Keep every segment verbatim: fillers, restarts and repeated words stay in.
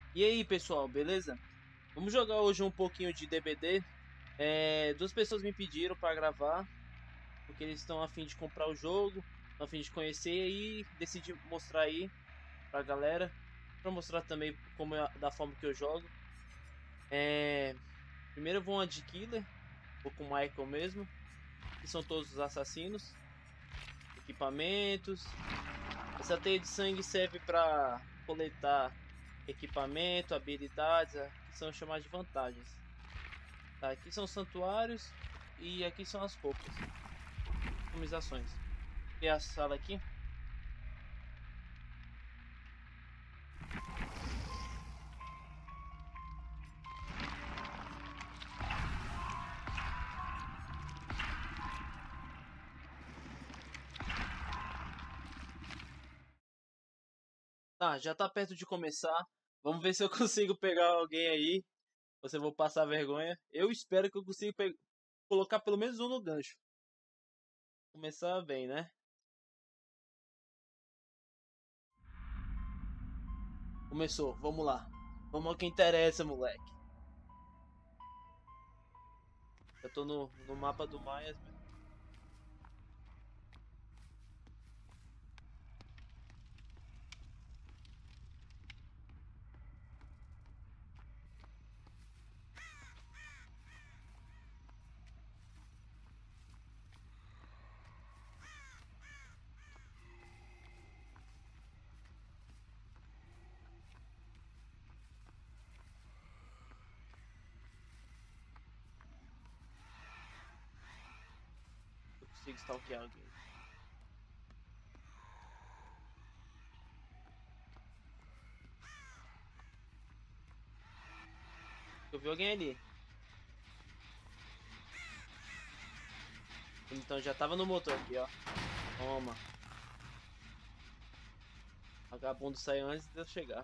E aí, pessoal, beleza? Vamos jogar hoje um pouquinho de D B D. É, duas pessoas me pediram para gravar, porque eles estão a fim de comprar o jogo, estão a fim de conhecer e decidi mostrar aí pra galera, para mostrar também como é, da forma que eu jogo. É, primeiro eu vou uma de Killer, vou com o Michael mesmo, que são todos os assassinos. Equipamentos. Essa teia de sangue serve para coletar equipamento, habilidades, que são chamadas de vantagens. Tá, aqui são os santuários e aqui são as roupas. Customizações. E a sala aqui. Tá, já tá perto de começar. Vamos ver se eu consigo pegar alguém aí. Você vou passar vergonha. Eu espero que eu consiga colocar pelo menos um no gancho. Começar bem, né? Começou, vamos lá. Vamos ao que interessa, moleque. Eu tô no, no mapa do Maias. Eu consigo stalkear alguém. Eu vi alguém ali. Então já tava no motor aqui, ó. Toma. O vagabundo saiu antes de eu chegar.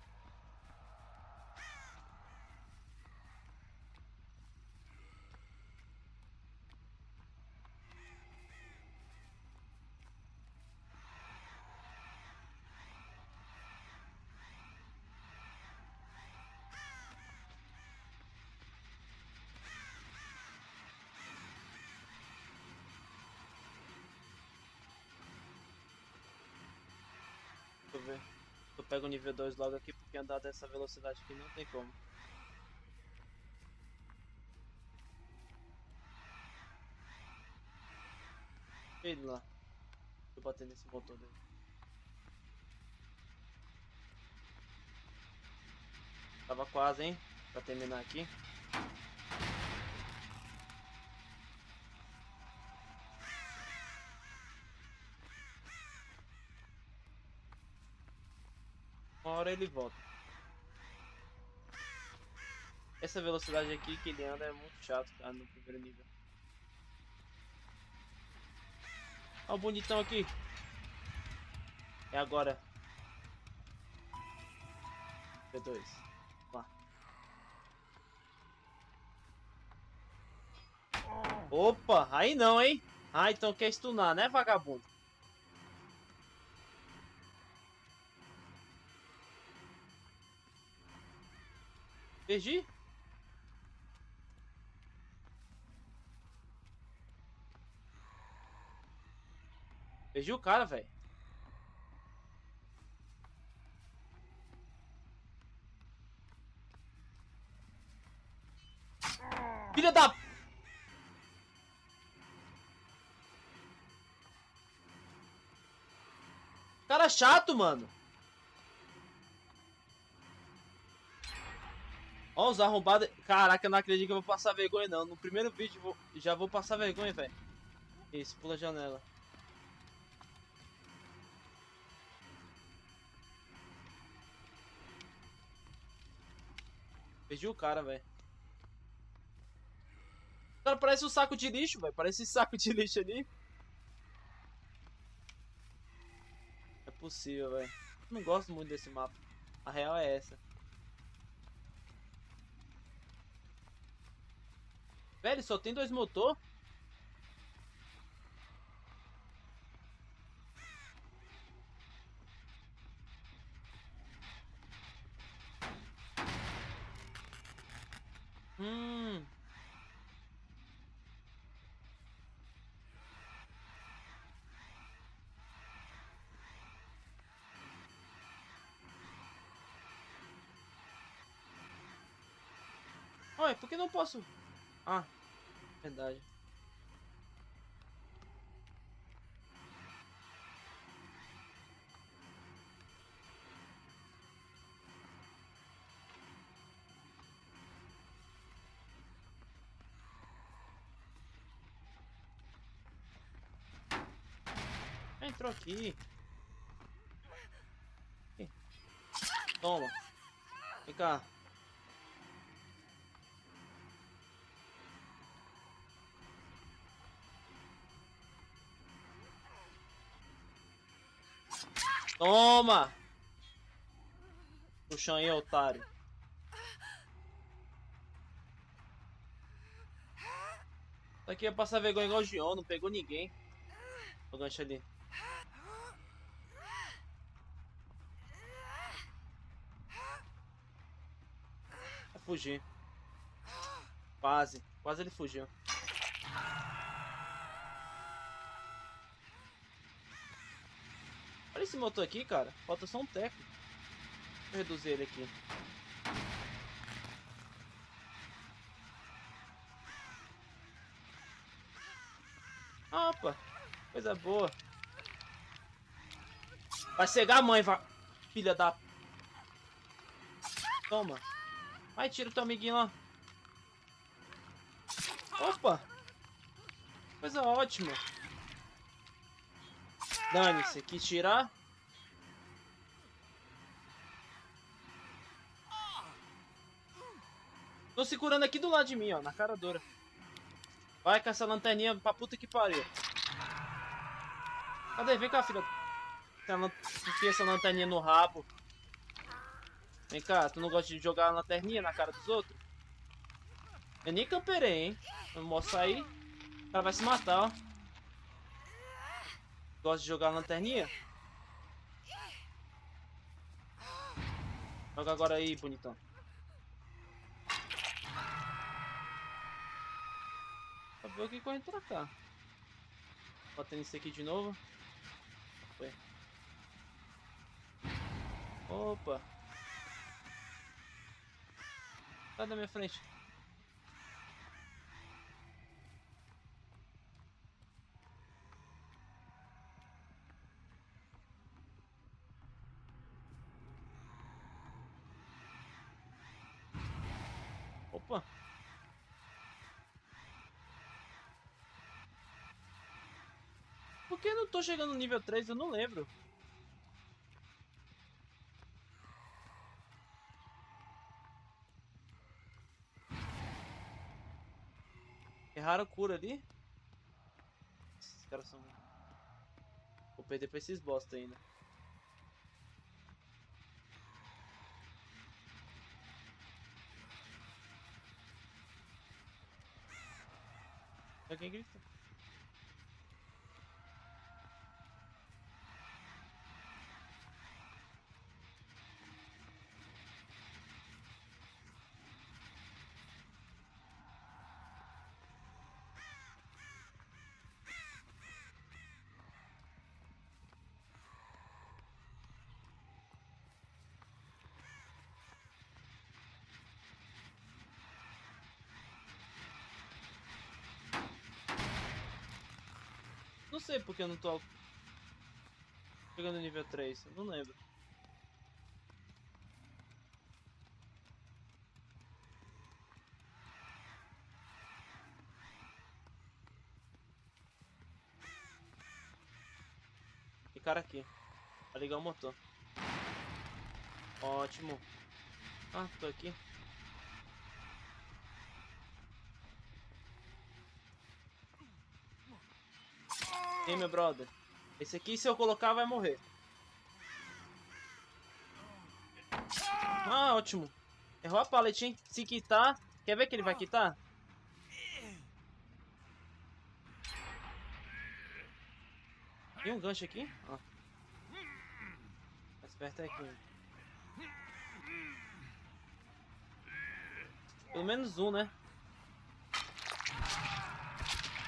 Deixa eu ver. Eu pego o nível dois logo aqui, porque andar dessa velocidade aqui não tem como. Ele lá. Deixa eu bater nesse motor dele. Tava quase, hein? Pra terminar aqui. Uma hora ele volta. Essa velocidade aqui que ele anda é muito chato, cara, no primeiro nível. Olha o bonitão aqui. É agora. B dois. Lá. Opa, aí não, hein? Ah, então quer stunar, né, vagabundo? Perdi? Perdi o cara, velho. Filha da... Cara chato, mano. Ó, os arrombados. Caraca, eu não acredito que eu vou passar vergonha, não. No primeiro vídeo vou... já vou passar vergonha, velho. Isso, pula a janela. Perdi o cara, velho. O cara parece um saco de lixo, velho. Parece esse saco de lixo ali. É possível, velho. Não gosto muito desse mapa. A real é essa. Velho, só tem dois motor. Hum. Ué, por que não posso? Ah, verdade. Entrou aqui. Ih, toma. Vem cá. Toma! Puxa aí, otário. Isso aqui ia passar vergonha igual o Gion, não pegou ninguém. O gancho ali. Vai fugir. Quase. Quase ele fugiu. Olha esse motor aqui, cara. Falta só um teco. Deixa eu reduzir ele aqui. Opa. Coisa boa. Vai cegar a mãe, va... filha da... Toma. Vai, tira o teu amiguinho lá. Opa. Coisa ótima. Dane-se. Quis tirar. Tô segurando aqui do lado de mim, ó. Na cara dura. Vai com essa lanterninha pra puta que pariu. Cadê? Vem cá, filha. Enfia essa lanterninha no rabo. Vem cá, tu não gosta de jogar a lanterninha na cara dos outros? Eu nem camperei, hein? Não mostra aí. O cara vai se matar, ó. Gosta de jogar a lanterninha? Joga agora aí, bonitão. Pra ver o que corre pra cá. Botando isso aqui de novo. Foi. Opa. Sai da minha frente. Opa. Por que eu não tô chegando no nível três? Eu não lembro. Erraram a cura ali. Esses caras são... Vou perder pra esses bosta ainda. Alguém grita. Não sei porque eu não tô chegando no nível três, eu não lembro. E cara aqui, pra ligar o motor. Ótimo. Ah, tô aqui. Ei, meu brother. Esse aqui, se eu colocar, vai morrer. Ah, ótimo. Errou a pallet, hein? Se quitar... Quer ver que ele vai quitar? Tem um gancho aqui? Ó. Mais perto é aqui. Pelo menos um, né?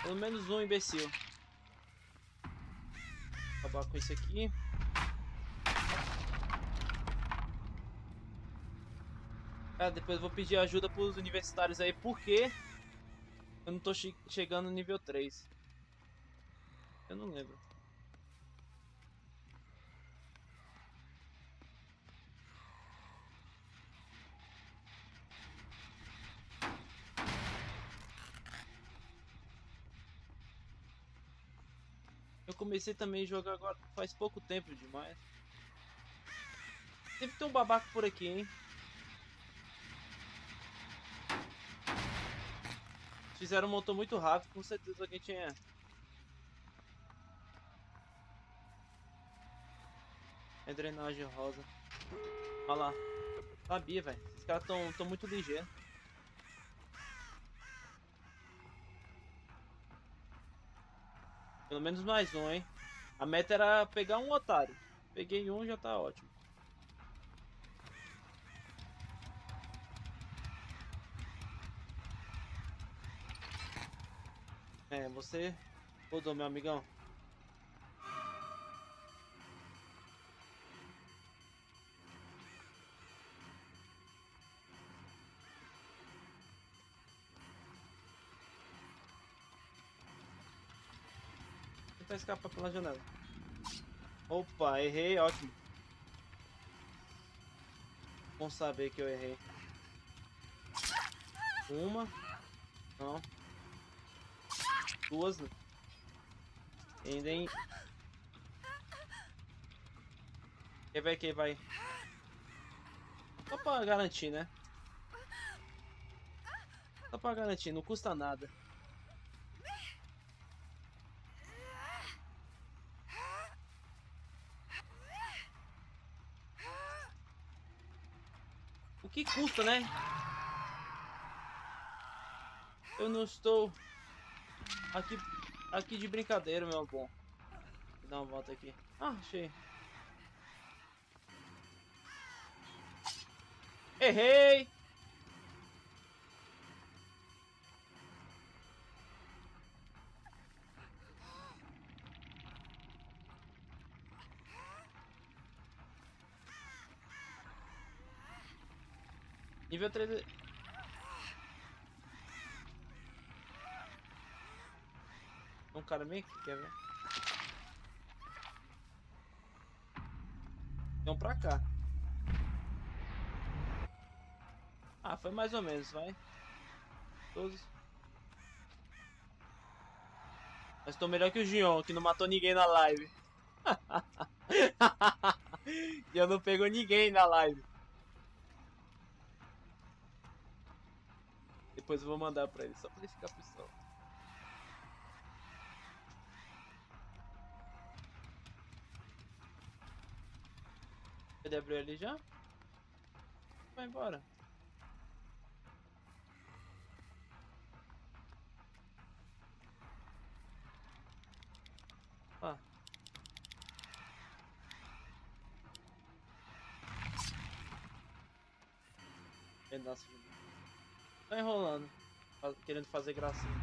Pelo menos um imbecil. Vou acabar com isso aqui. Cara, depois eu vou pedir ajuda pros universitários aí, porque eu não tô che chegando no nível três. Eu não lembro. Eu comecei também a jogar agora faz pouco tempo demais. Deve ter um babaca por aqui, hein? Fizeram um motor muito rápido, com certeza alguém tinha. É drenagem rosa. Olha lá. Sabia, velho. Esses caras tão, tão muito ligeiros. Pelo menos mais um, hein? A meta era pegar um otário. Peguei um, já tá ótimo. É, você rodou, meu amigão. Vou tentar escapar pela janela. Opa, errei, ótimo. Bom saber que eu errei. Uma. Não. Duas. Ainda em... Quem vai, quem vai? Só pra garantir, né? Só pra garantir, não custa nada. O que custa, né? Eu não estou aqui, aqui de brincadeira, meu bom. Vou dar uma volta aqui. Ah, achei. Errei! Nível três. Um cara meio que quer ver. Tem um pra cá. Ah, foi mais ou menos, vai. Todos. Mas tô melhor que o Gion, que não matou ninguém na live. E eu não pegou ninguém na live. Depois eu vou mandar pra ele, só pra ele ficar pistola. Ele abriu ali já? Vai embora. Ah. Pedaço de... Tá enrolando. Querendo fazer gracinha.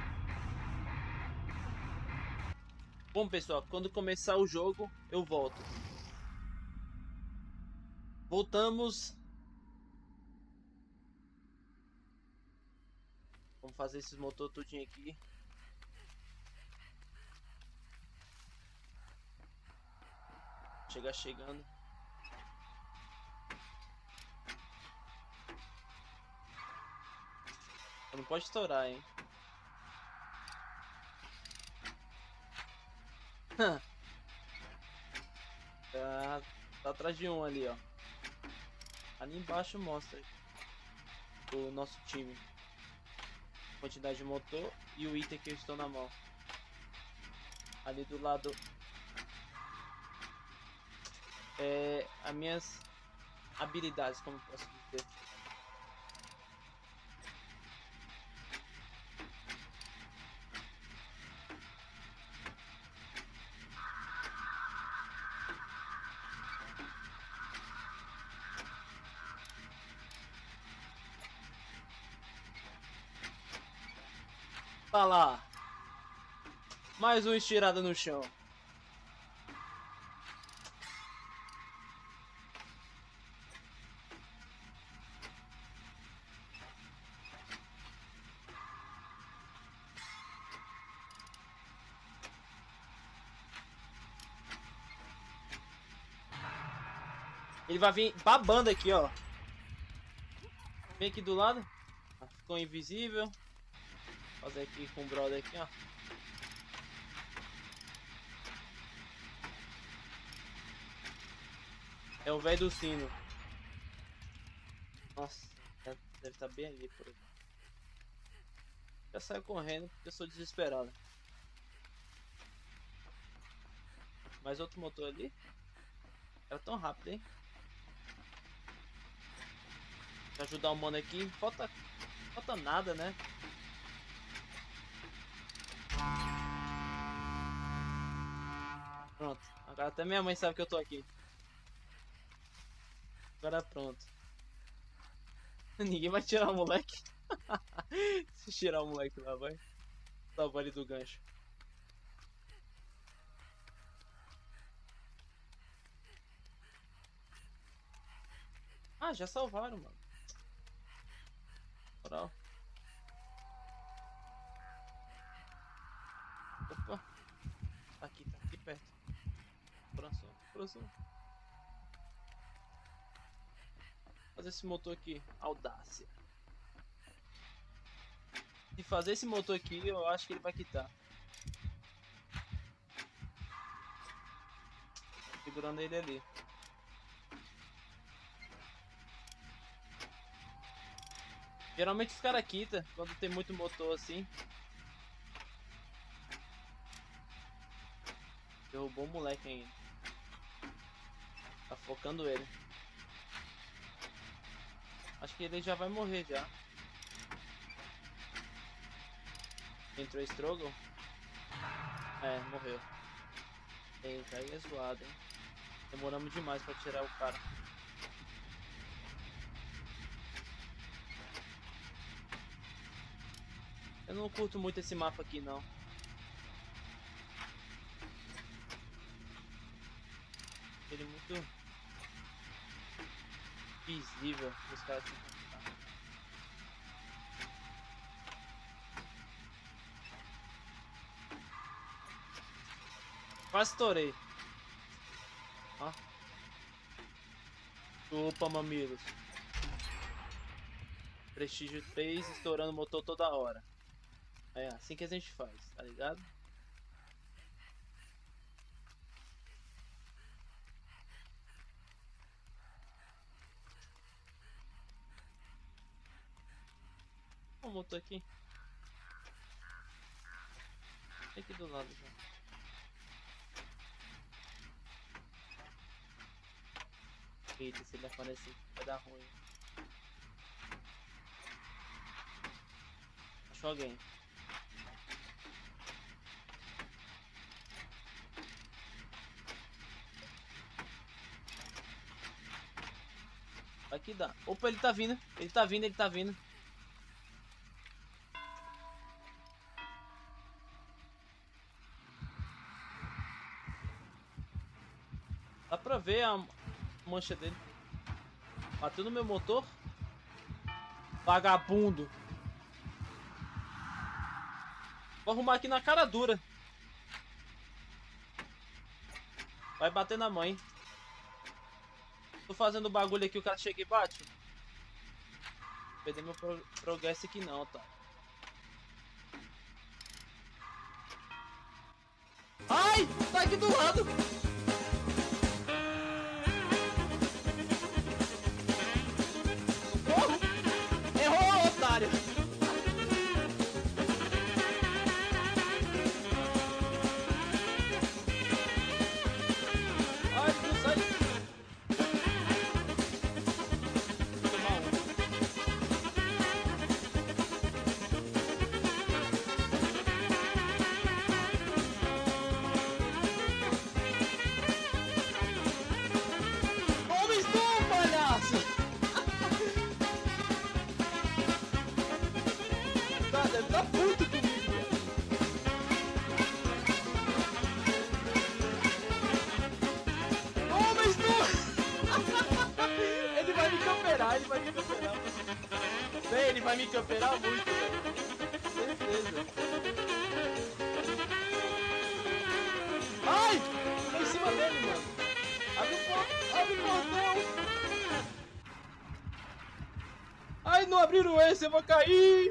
Bom, pessoal, quando começar o jogo, eu volto. Voltamos. Vamos fazer esses motor tudinho aqui. Chegar chegando. Não pode estourar, hein? tá, tá atrás de um ali, ó. Ali embaixo mostra o nosso time. Quantidade de motor e o item que eu estou na mão. Ali do lado é as minhas habilidades, como posso dizer. Tá lá. Mais uma estirada no chão. Ele vai vir babando aqui, ó. Vem aqui do lado. Ficou invisível. Vou fazer aqui com o brother aqui, ó. É o velho do sino. Nossa, deve estar bem ali por aqui. Já saiu correndo porque eu sou desesperado. Mais outro motor ali. Era tão rápido, hein? Pra ajudar o mano aqui. Falta, falta nada, né? Pronto. Agora até minha mãe sabe que eu tô aqui. Agora pronto. Ninguém vai tirar o moleque. Se tirar o moleque lá, vai. Salvar ele do gancho. Ah, já salvaram, mano. Moral. Opa. Tá aqui, tá aqui perto. Coração, coração. Fazer esse motor aqui. Audácia. Se fazer esse motor aqui, eu acho que ele vai quitar. Segurando ele ali. Geralmente os caras quitam quando tem muito motor assim. Derrubou o moleque ainda. Tá focando ele. Acho que ele já vai morrer já. Entrou Struggle. É, morreu. Eita, aí é zoado, hein. Demoramos demais pra tirar o cara. Eu não curto muito esse mapa aqui não. Ele é muito visível os caras que quase estourei. Ó. Opa, mamilos. Prestígio três estourando o motor toda hora. É assim que a gente faz, tá ligado? Ó o motor aqui. Aqui do lado já. Eita, se ele aparecer vai dar ruim. Achou alguém. Aqui dá. Opa, ele tá vindo. Ele tá vindo, ele tá vindo. Dá pra ver a mancha dele. Bateu no meu motor. Vagabundo. Vou arrumar aqui na cara dura. Vai bater na mãe. Tô fazendo bagulho aqui, o cara chega e bate. Vou perder meu pro progresso aqui não, tá? Ai! Tá aqui do lado! Oh! Errou, otário! Ai, não sai! Tá puto comigo. vai me camperar. Véi, ele vai me camperar muito, velho. Certeza. Ai! Tô em cima dele, mano. Abre o portão. Abre o portão. Ai, não abriram esse, eu vou cair.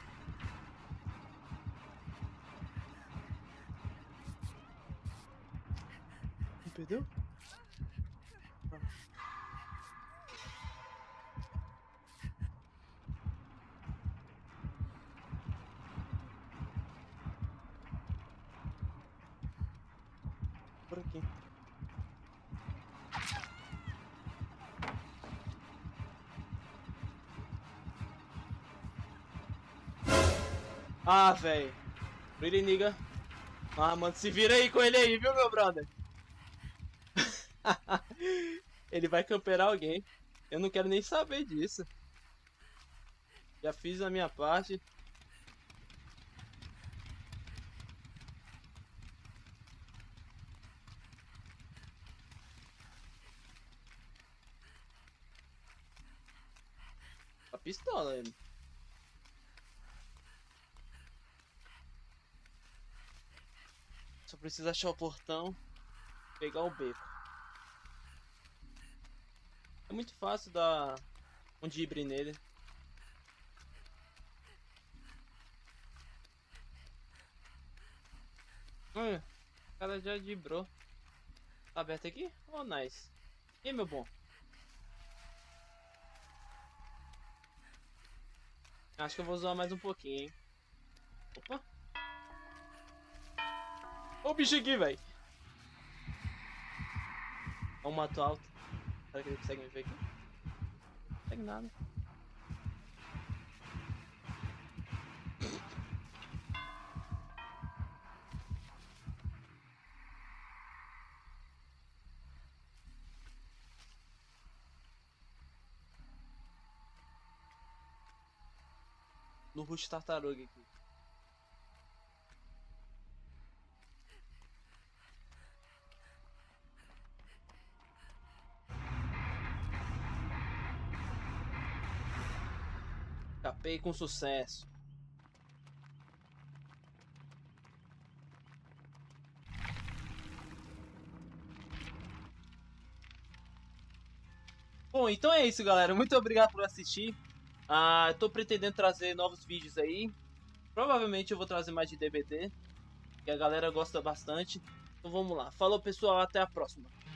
Me perdeu? Por aqui. Ah, velho. Really, nigga. Ah, mano, se vira aí com ele aí, viu, meu brother? Ele vai camperar alguém. Eu não quero nem saber disso. Já fiz a minha parte. A pistola, ele. Só precisa achar o portão, pegar o beco. É muito fácil dar um dibre nele. Hum, o cara já dibrou. Tá aberto aqui? Oh, nice. E aí, meu bom? Acho que eu vou zoar mais um pouquinho, hein? Opa! Olha o bicho aqui, velho! Olha o mato alto. Será que ele consegue me ver aqui? Não consegue nada. No rush tartaruga aqui. Capei com sucesso. Bom, então é isso, galera. Muito obrigado por assistir. Ah, tô pretendendo trazer novos vídeos aí. Provavelmente eu vou trazer mais de D B D, que a galera gosta bastante. Então vamos lá. Falou, pessoal. Até a próxima.